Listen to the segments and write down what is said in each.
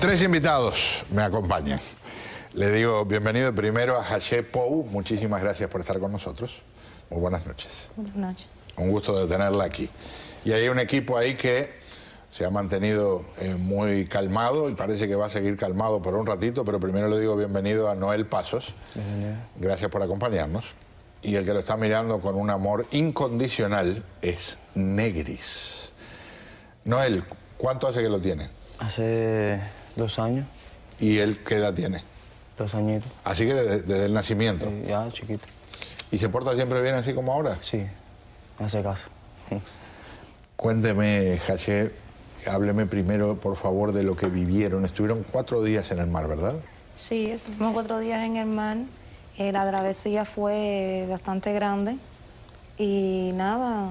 Tres invitados me acompañan. Le digo bienvenido primero a Haché Pou. Muchísimas gracias por estar con nosotros. Muy buenas noches. Buenas noches. Un gusto de tenerla aquí. Y hay un equipo ahí que se ha mantenido muy calmado y parece que va a seguir calmado por un ratito, pero primero le digo bienvenido a Noel Pasos. Gracias por acompañarnos. Y el que lo está mirando con un amor incondicional es Negris. Noel, ¿cuánto hace que lo tiene? Hace 2 años. ¿Y él qué edad tiene? 2 añitos. Así que desde el nacimiento. Sí, ya chiquito. ¿Y se porta siempre bien así como ahora? Sí, me hace caso. Cuénteme, Haché, hábleme primero, por favor, de lo que vivieron. Estuvieron 4 días en el mar, ¿verdad? Sí, estuvimos 4 días en el mar. La travesía fue bastante grande y nada.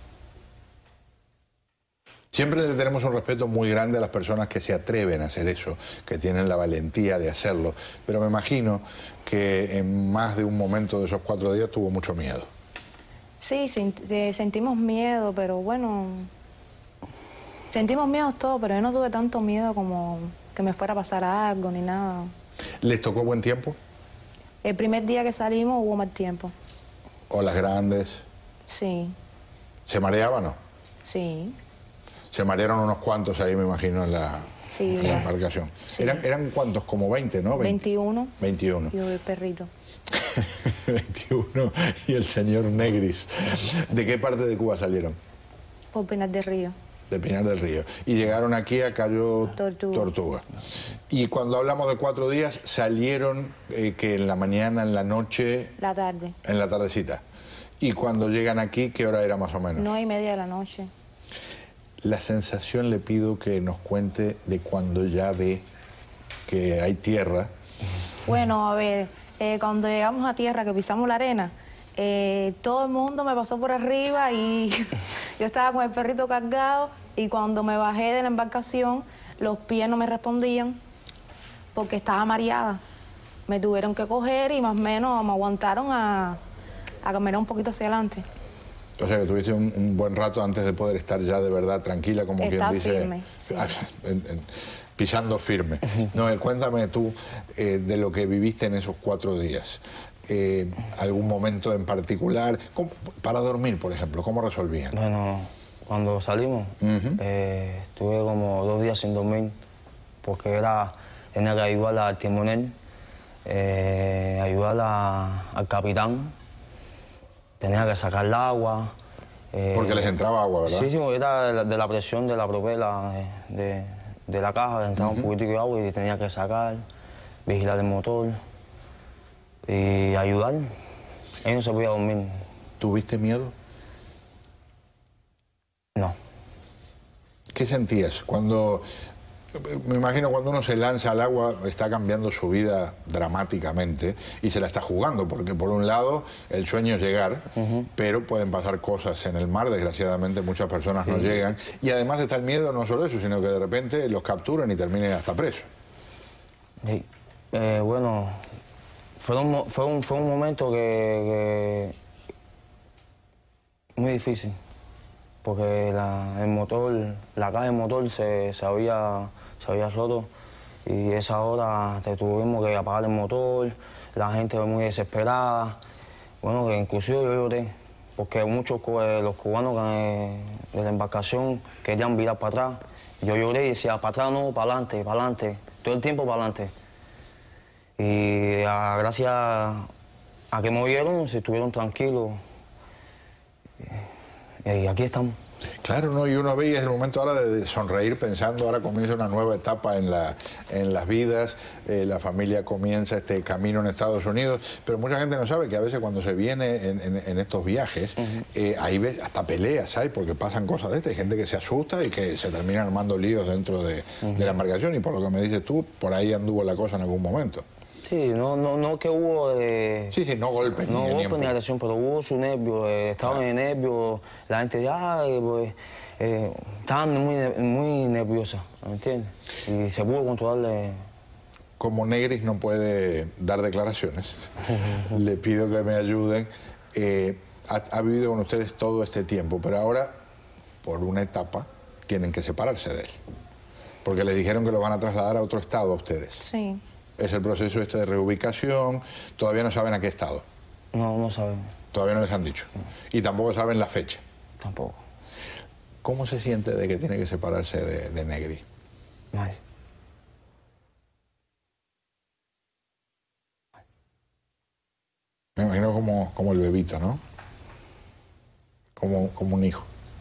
Siempre le tenemos un respeto muy grande a las personas que se atreven a hacer eso, que tienen la valentía de hacerlo. Pero me imagino que en más de un momento de esos 4 días tuvo mucho miedo. Sí, sentimos miedo, pero bueno, sentimos miedo todos, pero yo no tuve tanto miedo como que me fuera a pasar algo ni nada. ¿Les tocó buen tiempo? El primer día que salimos hubo mal tiempo. ¿Olas grandes? Sí. ¿Se mareaban o no? Sí. Se marearon unos cuantos ahí, me imagino, en la embarcación. Sí. ¿Eran cuántos? Como 20, ¿no? 21. 21. Y el perrito. 21 y el señor Negris. ¿De qué parte de Cuba salieron? Por Pinar del Río. De Pinar del Río. Y llegaron aquí a Cayo Tortuga. Y cuando hablamos de 4 días, salieron que en la mañana, en la noche... La tarde. En la tardecita. Y cuando llegan aquí, ¿qué hora era más o menos? 9:30 de la noche. La sensación, le pido que nos cuente de cuando ya ve que hay tierra. Bueno, a ver, cuando llegamos a tierra, que pisamos la arena, todo el mundo me pasó por arriba y yo estaba con el perrito cargado, y cuando me bajé de la embarcación, los pies no me respondían porque estaba mareada. Me tuvieron que coger y más o menos me aguantaron a caminar un poquito hacia adelante. O sea, que tuviste un buen rato antes de poder estar ya de verdad tranquila, como quien dice, firme, sí. Pisando firme. Noel, cuéntame tú de lo que viviste en esos 4 días. ¿Algún momento en particular? Para dormir, por ejemplo, ¿cómo resolvían? Bueno, cuando salimos, estuve como 2 días sin dormir, porque tenía que ayudar al timonel, ayudar al capitán. Tenía que sacar el agua. Porque les entraba agua, ¿verdad? Sí, porque era de la presión de la propela de la caja, le entraba un poquitico de agua y tenía que sacar, vigilar el motor y ayudar. Ahí no se podía dormir. ¿Tuviste miedo? No. ¿Qué sentías cuando... Me imagino cuando uno se lanza al agua está cambiando su vida dramáticamente y se la está jugando, porque por un lado el sueño es llegar, pero pueden pasar cosas en el mar, desgraciadamente muchas personas no llegan, y además está el miedo no solo eso, sino que de repente los capturan y terminen hasta presos. Sí. Bueno, fue un momento que muy difícil, porque la caja del motor se había roto, y esa hora tuvimos que apagar el motor, la gente muy desesperada. Bueno, que inclusive yo lloré, porque muchos los cubanos de la embarcación querían virar para atrás. Yo lloré y decía, para atrás no, para adelante, todo el tiempo para adelante. Y gracias a que me oyeron, se estuvieron tranquilos. Y aquí estamos. Claro, ¿no? Y uno ve y es el momento ahora de sonreír pensando, ahora comienza una nueva etapa en las vidas, la familia comienza este camino en Estados Unidos, pero mucha gente no sabe que a veces cuando se viene en estos viajes, ahí ves, hasta peleas hay, porque pasan cosas de estas, hay gente que se asusta y que se termina armando líos dentro de la embarcación, y por lo que me dices tú, por ahí anduvo la cosa en algún momento. Sí, no que hubo... Sí, no golpes ni agresión, pero hubo su nervio, estaban en nervios, la gente pues, estaban muy nerviosa, ¿me entiendes? Y se pudo controlarle. Como Negris no puede dar declaraciones, le pido que me ayuden. Ha vivido con ustedes todo este tiempo, pero ahora, por una etapa, tienen que separarse de él. Porque les dijeron que lo van a trasladar a otro estado a ustedes. Sí. Es el proceso este de reubicación, todavía no saben a qué estado. No, no sabemos. Todavía no les han dicho. Y tampoco saben la fecha. Tampoco. ¿Cómo se siente de que tiene que separarse de Negri? Mal. Me imagino como el bebito, ¿no? Como un hijo.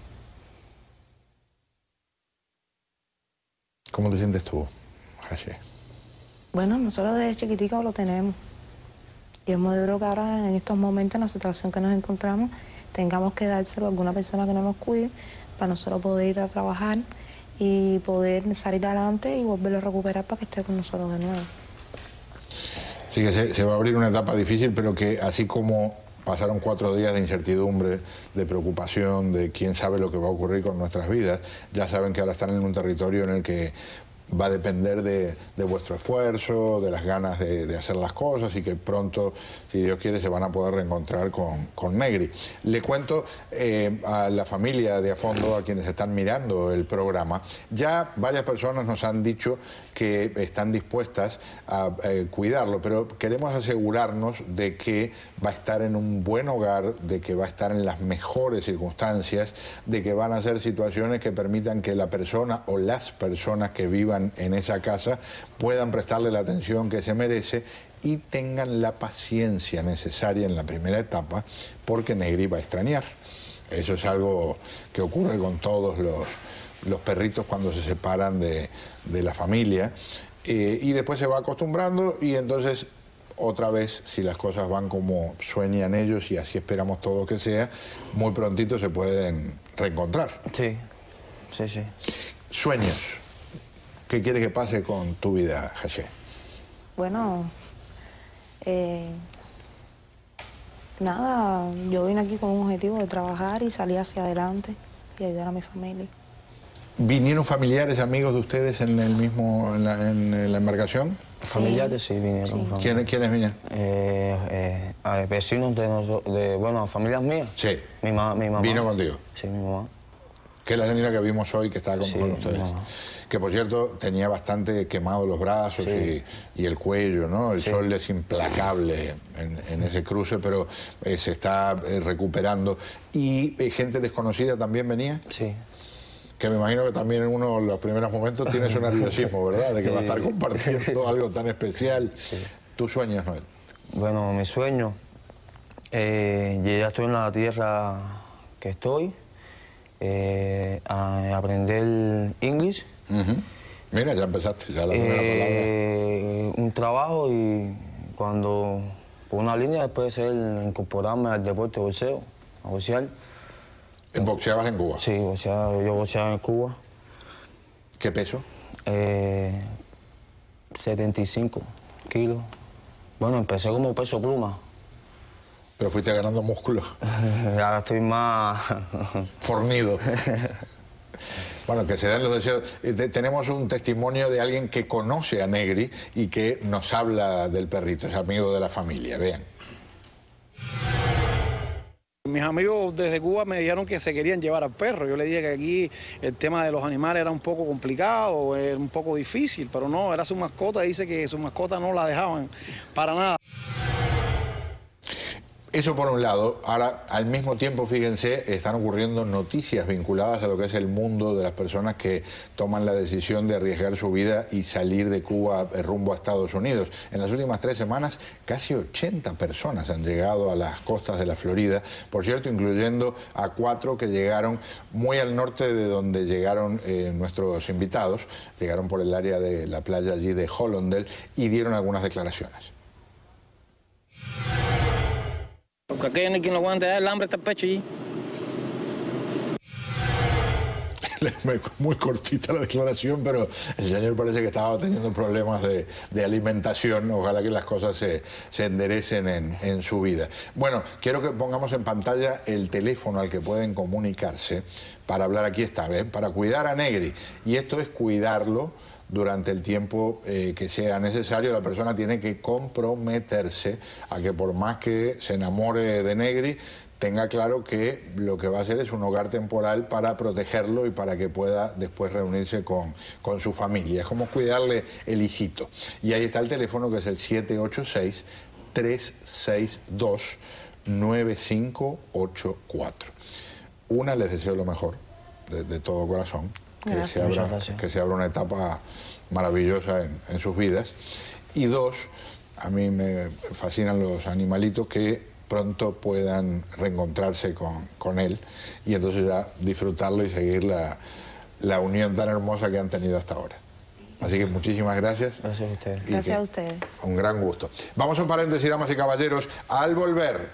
¿Cómo te sientes tú, Haché? Bueno, nosotros desde chiquiticos lo tenemos. Y es muy duro que ahora, en estos momentos, en la situación que nos encontramos, tengamos que dárselo a alguna persona que no nos cuide para nosotros poder ir a trabajar y poder salir adelante y volverlo a recuperar para que esté con nosotros de nuevo. Sí que se va a abrir una etapa difícil, pero que así como pasaron 4 días de incertidumbre, de preocupación, de quién sabe lo que va a ocurrir con nuestras vidas, ya saben que ahora están en un territorio en el que va a depender de vuestro esfuerzo, de las ganas de hacer las cosas y que pronto, si Dios quiere, se van a poder reencontrar con Negri. Le cuento a la familia de a fondo, a quienes están mirando el programa, ya varias personas nos han dicho que están dispuestas a cuidarlo, pero queremos asegurarnos de que va a estar en un buen hogar, de que va a estar en las mejores circunstancias, de que van a ser situaciones que permitan que la persona o las personas que vivan en esa casa puedan prestarle la atención que se merece y tengan la paciencia necesaria en la primera etapa, porque Negri va a extrañar. Eso es algo que ocurre con todos los perritos cuando se separan de la familia, y después se va acostumbrando y entonces otra vez, si las cosas van como sueñan ellos y así esperamos todo que sea, muy prontito se pueden reencontrar. Sí, sí, sí. Sueños. ¿Qué quieres que pase con tu vida, Haché? Bueno, nada, yo vine aquí con un objetivo de trabajar y salir hacia adelante y ayudar a mi familia. ¿Vinieron familiares, amigos de ustedes en la embarcación? Sí. Familiares sí vinieron. Sí. Familiares. ¿Quiénes vinieron? Vecinos de nosotros, bueno, familias mías. Sí. Mi mamá. ¿Vino contigo? Sí, mi mamá. Que es la señora que vimos hoy que estaba con ustedes. No. Que por cierto tenía bastante quemados los brazos y el cuello, ¿no? El sol es implacable en ese cruce, pero se está recuperando. ¿Y gente desconocida también venía? Sí. Que me imagino que también en uno de los primeros momentos tienes un nerviosismo, ¿verdad? De que va a estar compartiendo algo tan especial. Sí. ¿Tus sueños, Noel? Bueno, mi sueño, yo ya estoy en la tierra que estoy, a aprender inglés. Mira, ya empezaste, ya la primera palabra. Un trabajo y cuando, por una línea, después de incorporarme al deporte de boxeo, a boxear. ¿Boxeabas en Cuba? Sí, yo boxeaba en Cuba. ¿Qué peso? 75 kilos. Bueno, empecé como peso pluma. Pero fuiste ganando músculo. Ahora estoy más... fornido. Bueno, que se den los deseos. Tenemos un testimonio de alguien que conoce a Negri y que nos habla del perrito, es amigo de la familia. Vean. Mis amigos desde Cuba me dijeron que se querían llevar al perro. Yo le dije que aquí el tema de los animales era un poco complicado, era un poco difícil, pero no, era su mascota. Dice que su mascota no la dejaban para nada. Eso por un lado. Ahora, al mismo tiempo, fíjense, están ocurriendo noticias vinculadas a lo que es el mundo de las personas que toman la decisión de arriesgar su vida y salir de Cuba rumbo a Estados Unidos. En las últimas 3 semanas, casi 80 personas han llegado a las costas de la Florida, por cierto, incluyendo a 4 que llegaron muy al norte de donde llegaron nuestros invitados. Llegaron por el área de la playa allí de Hollandale y dieron algunas declaraciones. Porque aquí no hay quien lo aguante, el hambre está el pecho allí. Muy cortita la declaración, pero el señor parece que estaba teniendo problemas de alimentación. Ojalá que las cosas se enderecen en su vida. Bueno, quiero que pongamos en pantalla el teléfono al que pueden comunicarse para hablar. Aquí está, ¿ven? Para cuidar a Negri. Y esto es cuidarlo durante el tiempo que sea necesario. La persona tiene que comprometerse a que por más que se enamore de Negri, tenga claro que lo que va a hacer es un hogar temporal para protegerlo y para que pueda después reunirse con su familia. Es como cuidarle el hijito. Y ahí está el teléfono, que es el 786-362-9584. Les deseo lo mejor, de todo corazón, que se abra una etapa maravillosa en sus vidas. Y 2, a mí me fascinan los animalitos, que pronto puedan reencontrarse con él y entonces ya disfrutarlo y seguir la unión tan hermosa que han tenido hasta ahora. Así que muchísimas gracias. Gracias a ustedes. Gracias a ustedes. Un gran gusto. Vamos a un paréntesis, damas y caballeros. Al volver,